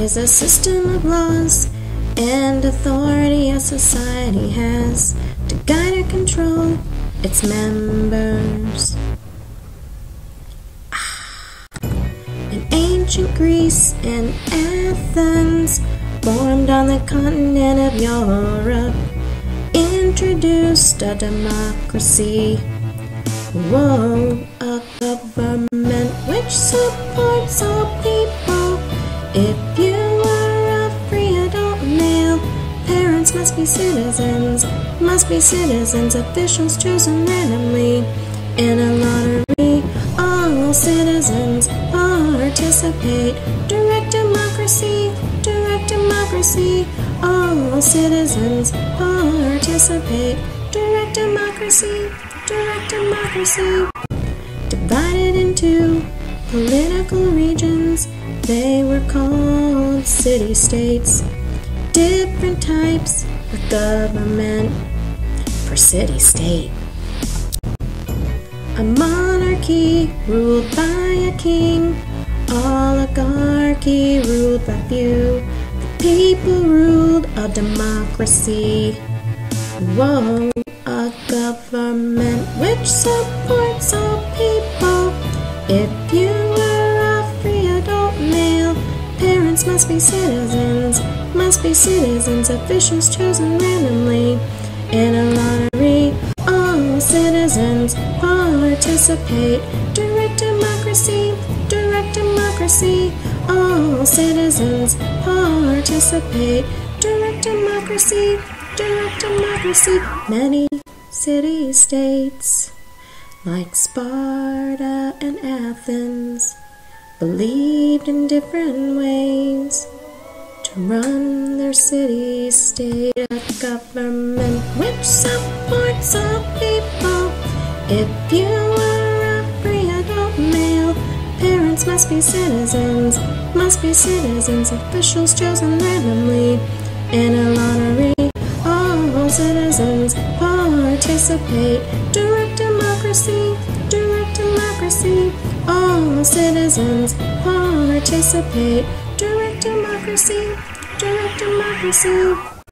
is a system of laws and authority a society has to guide or control its members. In ancient Greece and Athens, formed on the continent of Europe, introduced a democracy. Whoa, a government which supports all people. If you are a free adult male, parents must be citizens, officials chosen randomly in a lottery. All citizens participate. Direct democracy, all citizens participate. Direct democracy. Divided into political regions, they were called city-states. Different types of government per city-state. A monarchy ruled by a king, oligarchy ruled by few. The people ruled a democracy. Whoa, a government which supports all people. If you are a free adult male, parents must be citizens, officials chosen randomly in a lottery. All citizens participate. Direct democracy, all citizens participate. Direct democracy. Many city-states, like Sparta and Athens, believed in different ways to run their city-state. A government which supports all people. If you are a free adult male, parents must be citizens, officials chosen randomly in a lottery. All citizens participate. Direct democracy, all citizens participate. Direct democracy.